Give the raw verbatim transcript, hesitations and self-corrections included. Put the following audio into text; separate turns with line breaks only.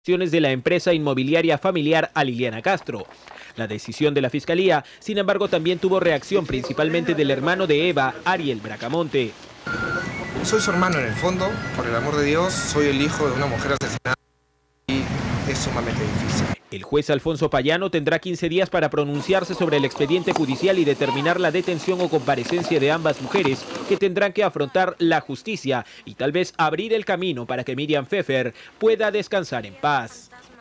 de la empresa inmobiliaria familiar a Liliana Castro. La decisión de la Fiscalía, sin embargo, también tuvo reacción principalmente del hermano de Eva, Ariel Bracamonte.
Soy su hermano en el fondo, por el amor de Dios, soy el hijo de una mujer asesinada y es sumamente difícil.
El juez Alfonso Payano tendrá quince días para pronunciarse sobre el expediente judicial y determinar la detención o comparecencia de ambas mujeres, que tendrán que afrontar la justicia y tal vez abrir el camino para que Miriam Pfeffer pueda descansar en paz.